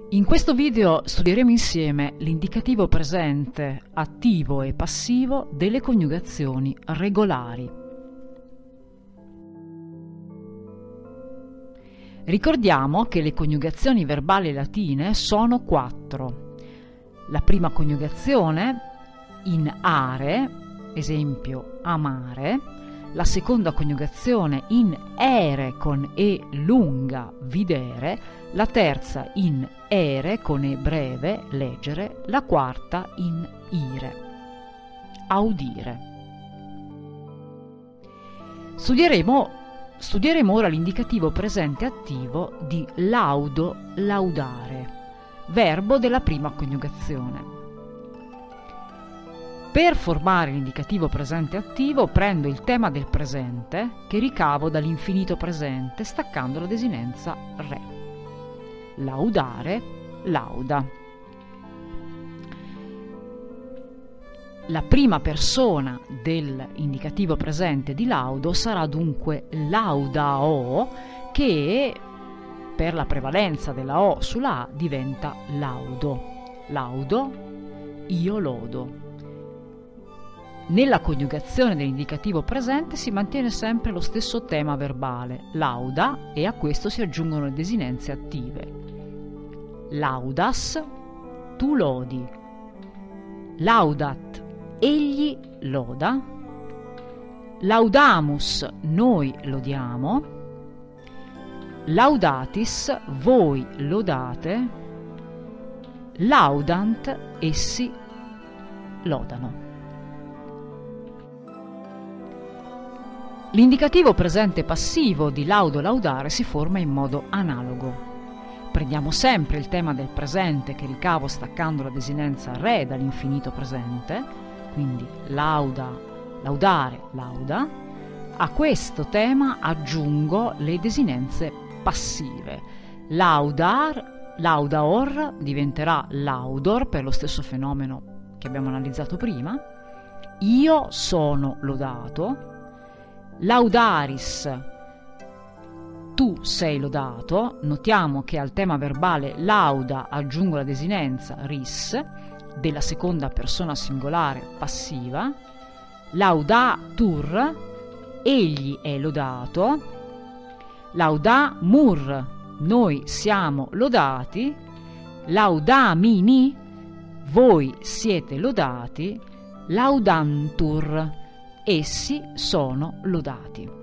In questo video studieremo insieme l'indicativo presente, attivo e passivo delle coniugazioni regolari. Ricordiamo che le coniugazioni verbali latine sono 4. La prima coniugazione in are, esempio amare, la seconda coniugazione in ere con e lunga, videre, la terza in ere con e breve, leggere, la quarta in ire, audire. Studieremo ora l'indicativo presente attivo di laudo, laudare, verbo della prima coniugazione. Per formare l'indicativo presente attivo prendo il tema del presente che ricavo dall'infinito presente staccando la desinenza re. Laudare, lauda. La prima persona dell'indicativo presente di laudo sarà dunque laudao, che per la prevalenza della O sulla A diventa laudo. Laudo, io lodo. Nella coniugazione dell'indicativo presente si mantiene sempre lo stesso tema verbale, lauda, e a questo si aggiungono le desinenze attive. Laudas, tu lodi. Laudat, egli loda. Laudamus, noi lodiamo. Laudatis, voi lodate. Laudant, essi lodano. L'indicativo presente passivo di laudo laudare si forma in modo analogo. Prendiamo sempre il tema del presente che ricavo staccando la desinenza re dall'infinito presente, quindi lauda, laudare, lauda. A questo tema aggiungo le desinenze passive. Laudar, laudaor diventerà laudor per lo stesso fenomeno che abbiamo analizzato prima. Io sono lodato. Laudaris, tu sei lodato. Notiamo che al tema verbale lauda aggiungo la desinenza ris della seconda persona singolare passiva. Laudatur, egli è lodato. Laudamur, noi siamo lodati. Laudamini, voi siete lodati. Laudantur, essi sono lodati.